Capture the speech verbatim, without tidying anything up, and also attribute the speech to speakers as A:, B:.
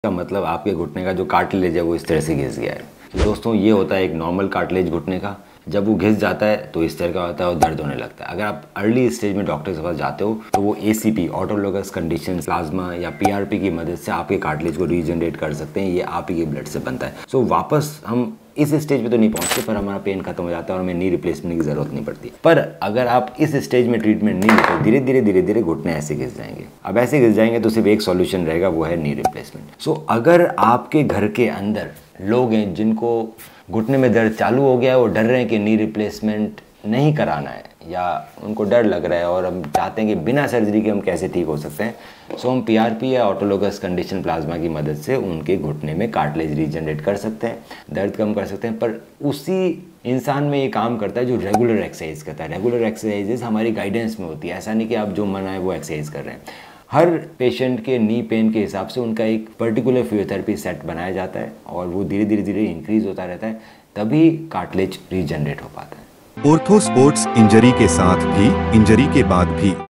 A: का मतलब आपके घुटने का जो कार्टिलेज है वो इस तरह से घिस गया है। दोस्तों ये होता है एक नॉर्मल कार्टिलेज घुटने का। जब वो घिस जाता है तो इस तरह का होता है और दर्द होने लगता है। अगर आप अर्ली स्टेज में डॉक्टर के पास जाते हो तो वो A C P autologous condition plasma या पी आर पी की मदद से आपके कार्टिलेज को रीजनरेट कर सकते हैं। ये आप ही के ब्लड से बनता है। सो वापस हम इस स्टेज पे तो नहीं पहुंचते पर हमारा पेन खत्म हो जाता है और हमें नी रिप्लेसमेंट की जरूरत नहीं पड़ती। पर अगर आप इस स्टेज में ट्रीटमेंट नहीं लेते धीरे धीरे धीरे धीरे घुटने ऐसे घिस जाएंगे। अब ऐसे घिस जाएंगे तो सिर्फ एक सॉल्यूशन रहेगा, वो है नी रिप्लेसमेंट। सो अगर आपके घर के अंदर लोग हैं जिनको घुटने में दर्द चालू हो गया है, वो डर रहे हैं कि नी रिप्लेसमेंट नहीं कराना है या उनको डर लग रहा है और हम चाहते हैं कि बिना सर्जरी के हम कैसे ठीक हो सकते हैं, सो हम पी आर पी या ऑटोलोगस कंडीशन प्लाज्मा की मदद से उनके घुटने में कार्टिलेज रीजनरेट कर सकते हैं, दर्द कम कर सकते हैं। पर उसी इंसान में ये काम करता है जो रेगुलर एक्सरसाइज करता है। रेगुलर एक्सरसाइजेज हमारी गाइडेंस में होती है, ऐसा नहीं कि आप जो मन आए वो एक्सरसाइज कर रहे हैं। हर पेशेंट के नी पेन के हिसाब से उनका एक पर्टिकुलर फिजियोथेरेपी सेट बनाया जाता है और वो धीरे धीरे धीरे इंक्रीज होता रहता है, तभी कार्टिलेज रीजनरेट हो पाता है।
B: ऑर्थो स्पोर्ट्स इंजरी के साथ भी, इंजरी के बाद भी